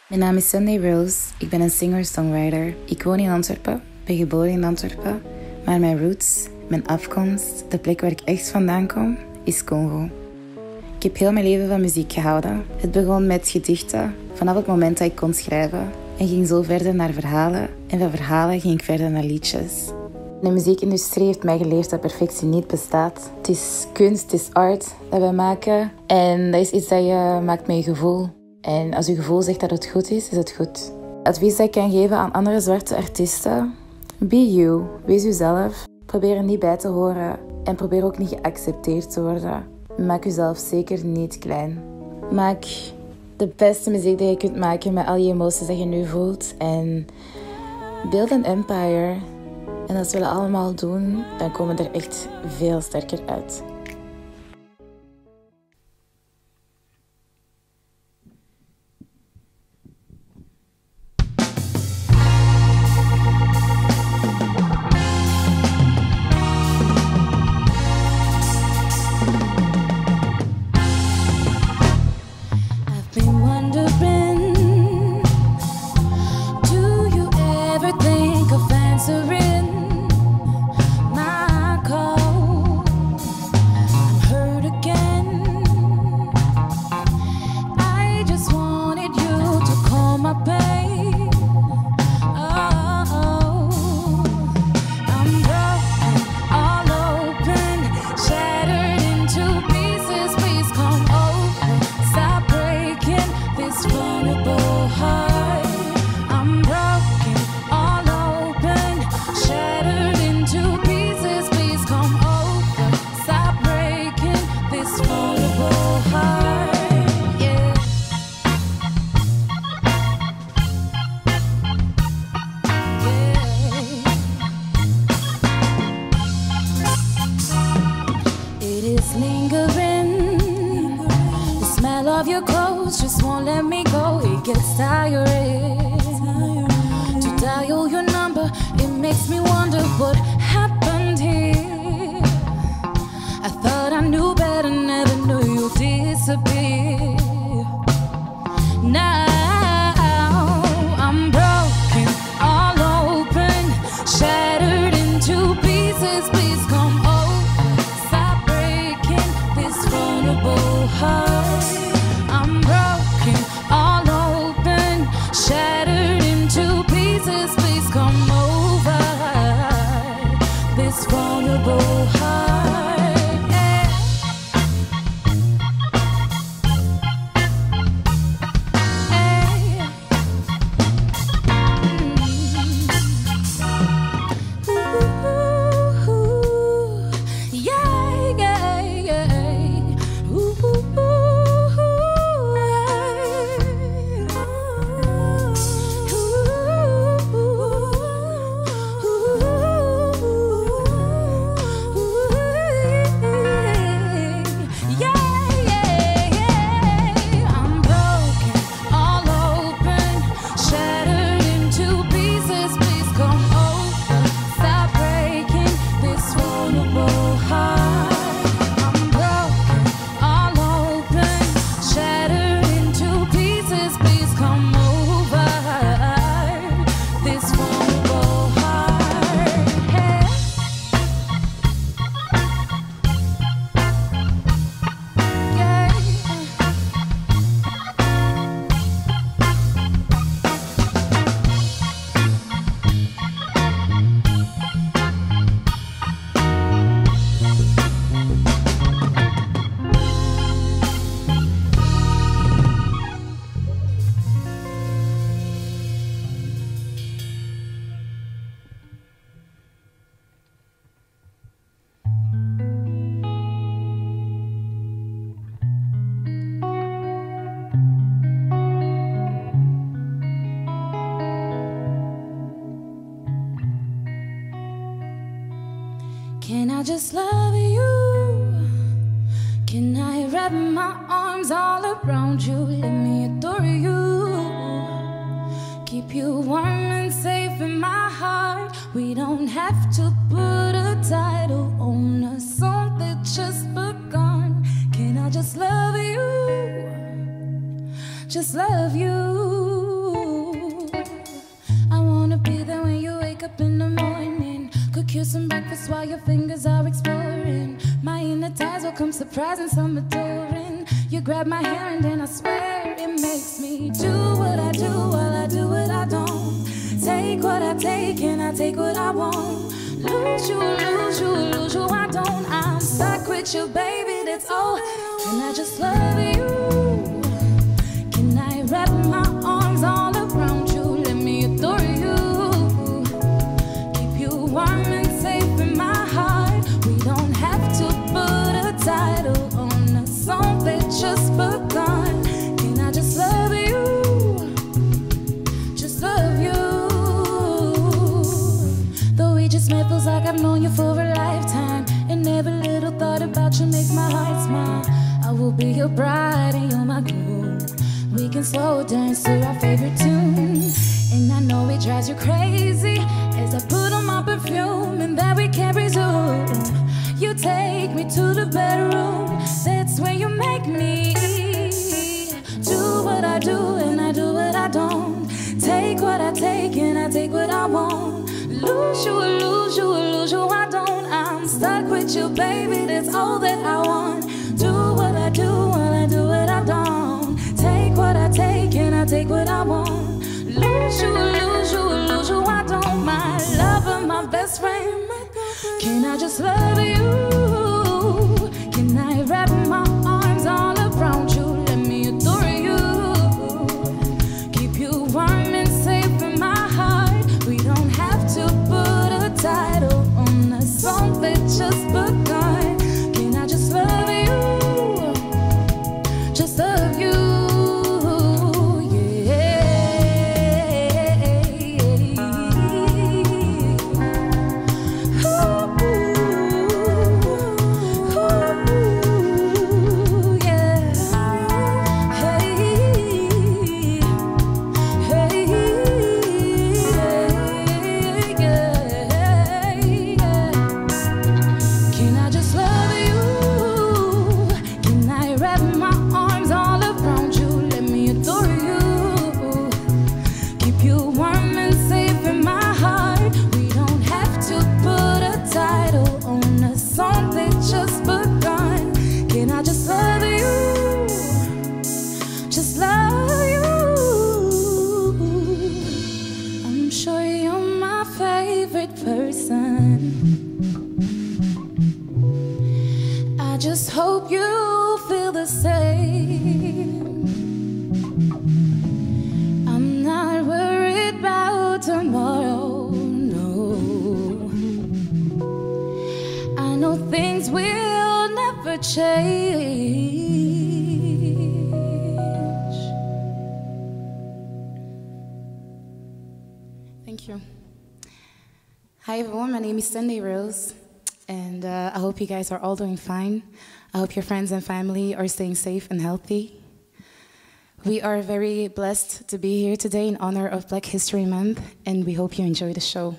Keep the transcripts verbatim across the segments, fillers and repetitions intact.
Mijn naam is Sunday Rose, ik ben een singer-songwriter. Ik woon in Antwerpen, ben geboren in Antwerpen, maar mijn roots, mijn afkomst, de plek waar ik echt vandaan kom, is Congo. Ik heb heel mijn leven van muziek gehouden. Het begon met gedichten, vanaf het moment dat ik kon schrijven, en ging zo verder naar verhalen, en van verhalen ging ik verder naar liedjes. De muziekindustrie heeft mij geleerd dat perfectie niet bestaat. Het is kunst, het is art dat we maken, en dat is iets dat je maakt met je gevoel. En als je gevoel zegt dat het goed is, is het goed. Advies dat ik kan geven aan andere zwarte artiesten: be you, wees jezelf. Probeer er niet bij te horen en probeer ook niet geaccepteerd te worden. Maak jezelf zeker niet klein. Maak de beste muziek die je kunt maken met al je emoties dat je nu voelt. En build een empire. En als we dat allemaal doen, dan komen we er echt veel sterker uit. Of your clothes just won't let me go. It gets tiring to dial your number. It makes me wonder what happened here. I thought I knew better, never knew you disappear. Now I'm broken, all open, shattered into pieces. Please come over, stop breaking this vulnerable heart. Shattered into pieces, please come over this vulnerable heart. Yeah. Yeah. Mm. Ooh, yeah, yeah, yeah. Ooh. Can I just love you? Can I wrap my arms all around you? Let me adore you. Keep you warm and safe in my heart. We don't have to put a title on a song that just begun. Can I just love you? Just love you. up in the morning. Cook you some breakfast while your fingers are exploring. My inner ties will come surprising, some adoring. You grab my hair and then I swear it makes me do what I do while I do what I don't. Take what I take and I take what I want. Lose you, lose you, lose you, I don't. I'm stuck with you, baby, that's all. Can I just love you? Can I wrap my arms all around you? Let me adore you. Keep you warm and safe in my heart. We don't have to put a title on a song that just begun. Can I just love you? Just love you. Though we just met, feels like I've known you for a lifetime. And every little thought about you makes my heart smile. I will be your bride and you're my groom. We can slow dance to our favorite tune. And I know it drives you crazy as I put on my perfume and that we can't resume. You take me to the bedroom, that's where you make me do what I do and I do what I don't. Take what I take and I take what I want. Lose you, lose you, lose you, I don't. I'm stuck with you, baby, that's all that I want. Do what I do while I do what I don't. Take what I take and I take what I want. Lose you, lose you, lose you, I don't. My lover, my best friend. Can I just love you? Can I wrap my arms all around you? Let me adore you. Keep you warm and safe in my heart. We don't have to put a title on a song that just begun. Can I just love you? Just love you. I just hope you feel the same. I'm not worried about tomorrow, no. I know things will never change. Thank you. Hi everyone, my name is Sunday Rose. And uh, I hope you guys are all doing fine. I hope your friends and family are staying safe and healthy. We are very blessed to be here today in honor of Black History Month, and we hope you enjoy the show.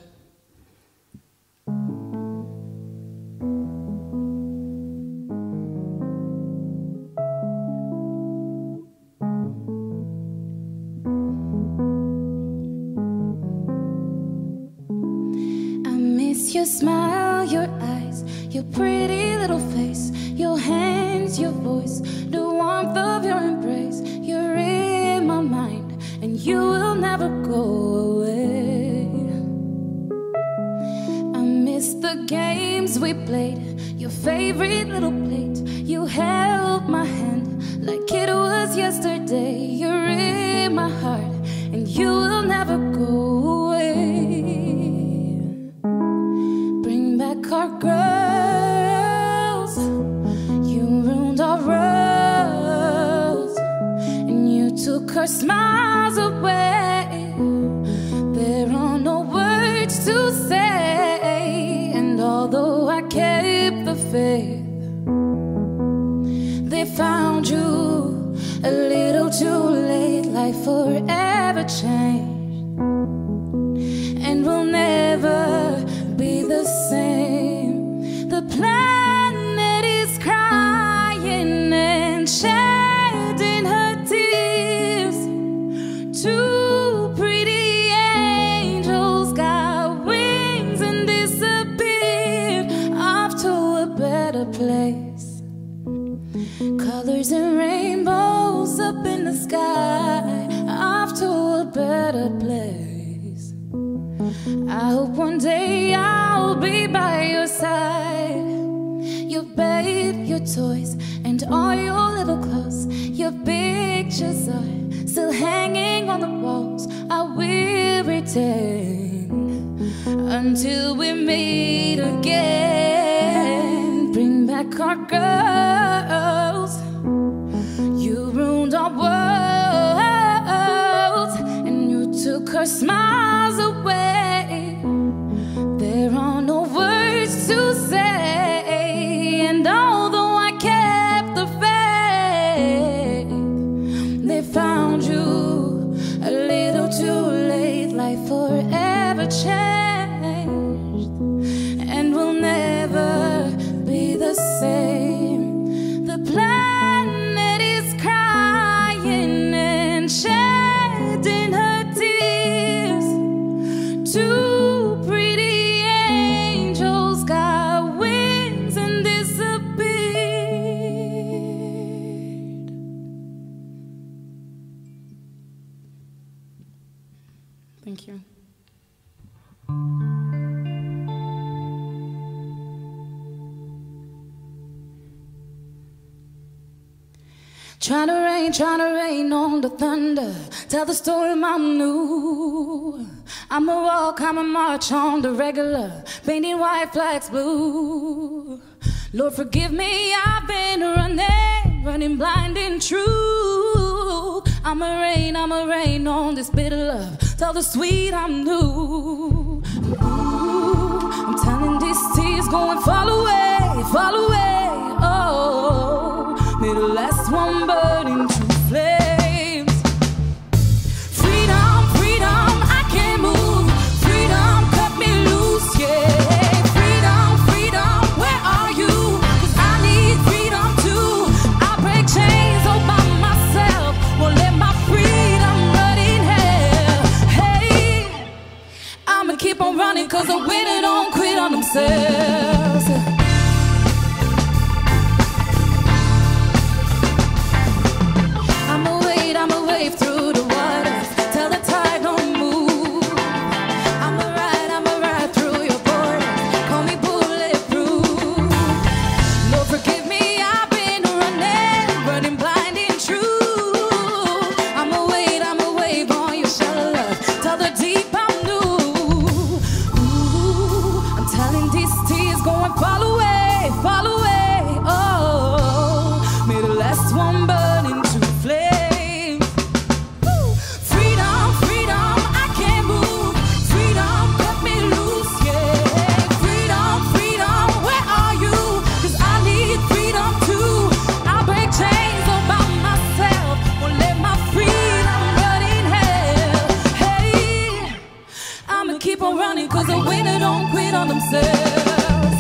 I miss your smile, your eyes, your pretty little face, your hands, your voice, the warmth of your embrace. You're in my mind, and you will never go away. I miss the games we played, your favorite little plate. You held my hand like it was yesterday. You're in my heart, and you will never go away. Bring back our girls. You ruined our worlds, and you took our smiles away. There are no words to say, and although I kept the faith, they found you a little too late. Life forever changed, and we'll never be the same. The planet is crying and shedding her tears. Stars and rainbows up in the sky, off to a better place. I hope one day I'll be by your side. Your bed, your toys, and all your little clothes. Your pictures are still hanging on the walls. I will return until we meet again. Bring back our girls. You ruined our world, and you took her smiles away. There are no words to say, and although I kept the faith, they found you a little too late. Life forever changed, and we'll never be the same. The planet is crying and shedding her tears. Two pretty angels got wings and disappeared. Thank you. Trying to rain, trying to rain on the thunder. Tell the story, mom knew. I'm a walk, I'm a march on the regular, painting white flags blue. Lord, forgive me, I've been running, running blind and true. I'm a rain, I'm a rain on this bitter love. Tell the sweet I'm new. Ooh, I'm telling these tears going fall away, fall away. Oh, may the last one burn into flames. Freedom, freedom, I can't move. Freedom, cut me loose, yeah. Freedom, freedom, where are you? 'Cause I need freedom too. I break chains all by myself, won't let my freedom run in hell. Hey, I'ma keep on running 'cause the winner don't quit on themselves. Through the waters, tell the tide don't move. I'ma ride, I'ma ride through your borders. Call me bulletproof. Lord, forgive me, I've been running, running blind and true. I'ma wait, I'ma wave on your shallow love. Tell the deep I'm new. Ooh, I'm telling these tears going fall away, fall away. Oh, may the last one burn into flames. Keep on running 'cause the winner don't quit on themselves.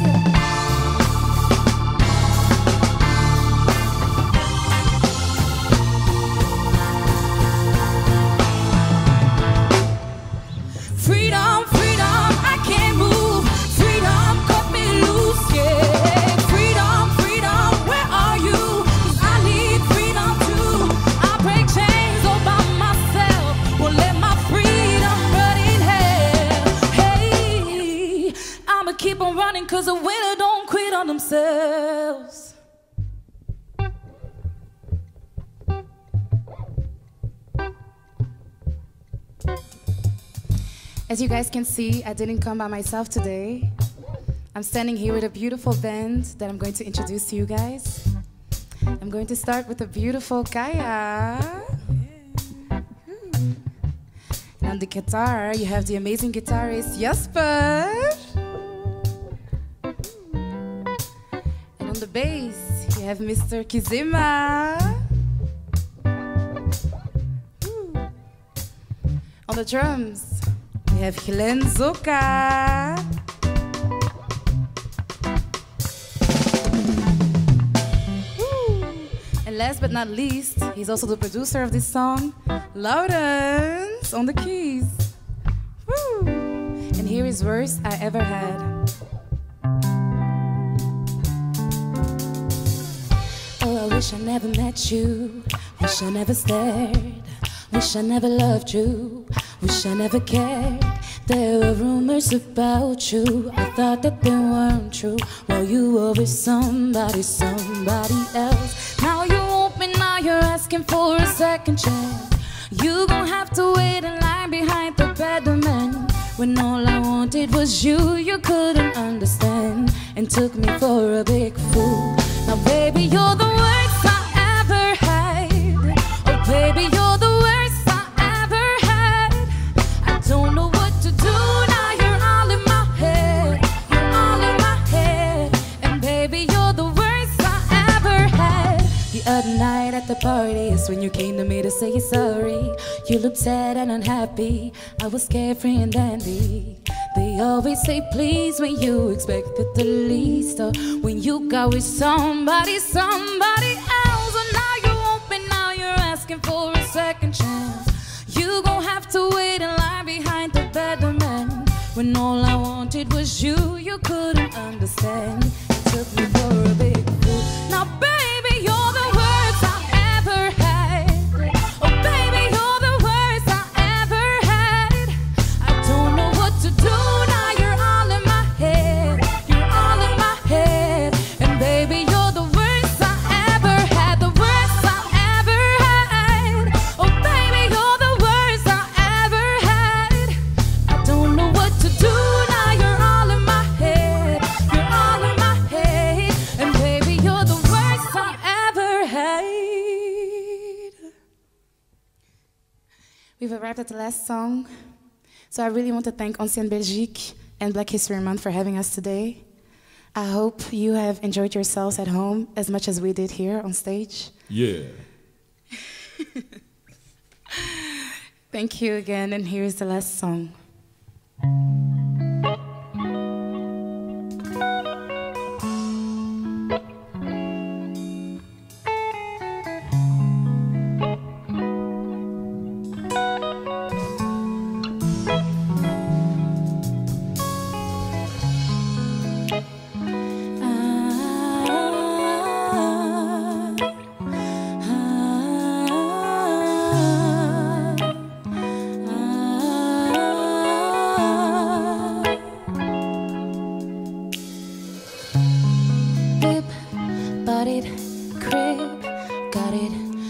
Freedom, freedom, I can't move. Freedom, cut me loose, yeah. Freedom, freedom, where are you? 'Cause I need freedom too. I break chains all by myself, won't let my freedom run in hell. I'ma keep on running 'cause the winner don't quit on themselves. As you guys can see, I didn't come by myself today. I'm standing here with a beautiful band that I'm going to introduce to you guys. I'm going to start with the beautiful Kaya. And on the guitar, you have the amazing guitarist Jasper. And on the bass, you have Mister Kizima. On the drums, we have Helen Zoka. And last but not least, he's also the producer of this song, Lawrence, on the keys. Woo. And here is Worst I Ever Had. Oh, I wish I never met you. Wish I never stared. Wish I never loved you. Wish I never cared. There were rumors about you. I thought that they weren't true. Well, you were with somebody, somebody else. Now you want me, now you're asking for a second chance. You gon' have to wait in line behind the pediment. When all I wanted was you, you couldn't understand and took me for a big fool. Now baby, you're the worst I ever had. Oh baby, you're the worst I ever had. I don't know what to do, now you're all in my head. You're all in my head. And baby, you're the worst I ever had. The other night at the party is when you came to me to say you're sorry. You looked sad and unhappy. I was carefree and dandy. They always say please when you expected the least, or when you got with somebody, somebody else. And now you want me, now you're asking for a second chance. You gon' have to wait in line behind the pediment. When all I wanted was you, you couldn't understand. It took me for a big fool. Now baby, you're the worst I ever had. Oh baby, you're the worst I ever had. I don't know what to do, now you're all in my head. You're all in my head. And baby, you're the worst I ever had. The worst I ever had. Oh baby, you're the worst I ever had. I don't know what to do, now you're all in my head. You're all in my head. And baby, you're the worst I ever had. We've arrived at the last song. So I really want to thank Ancienne Belgique and Black History Month for having us today. I hope you have enjoyed yourselves at home as much as we did here on stage. Yeah. Thank you again, and here's the last song. Big-bodied crib, got it,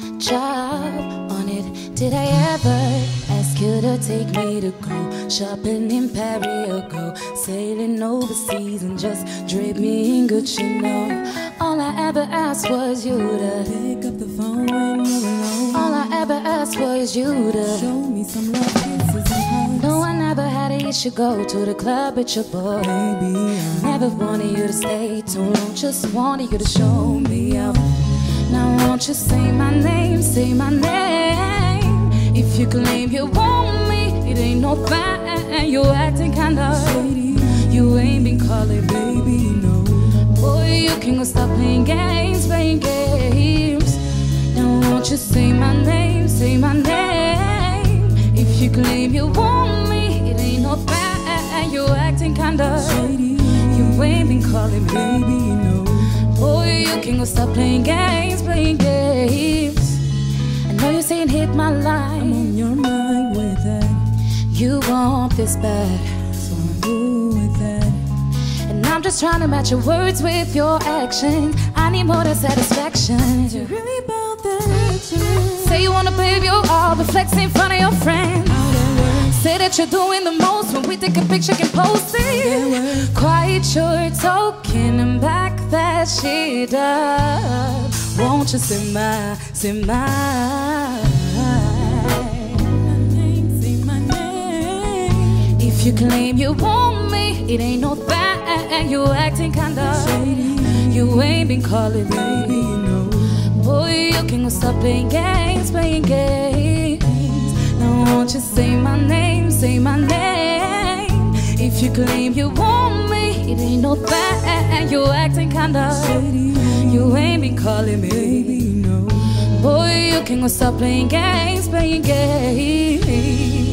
job on it. Did I ever ask you to take me to go shopping in Paris or go sailing overseas and just drape me in Gucci? No, all I ever asked was you to pick up the phone when you're alone. All I ever asked was you to show me some love, kisses and hugs. No, I never had a issue go to the club with your boy. Baby, I never wanted you to stay too long, just wanted you to show me out. Now won't you say my name, say my name. If you claim you want me, it ain't no thing. You acting kinda shady. You ain't been calling, baby, no. Boy, you can go stop playing games, playing games. Now won't you say my name, say my name. If you claim you want me, it ain't no thing. You acting kinda shady. You ain't been calling, baby, no. Boy, you can go stop playing games, playing games. I know you're saying hit my line. I'm on your mind with that. You want this bad, so I'm cool with that. And I'm just trying to match your words with your actions. I need more than satisfaction. You're really about that action. Say you wanna babe your all, but flex in front of your friends. Say that you're doing the most when we take a picture and post it. Quite sure it's talking and back that she does. Won't you say my, say my name, say my name. If you claim you want me, it ain't no thing. You acting kinda shady. You ain't been calling, baby, no. Boy, you can go stop playing games, playing games. Now won't you say my name, say my name. If you claim you want me, it ain't no thing. You acting kinda shady. You ain't been calling me, baby, no. Boy, you can go stop playing games, playing games.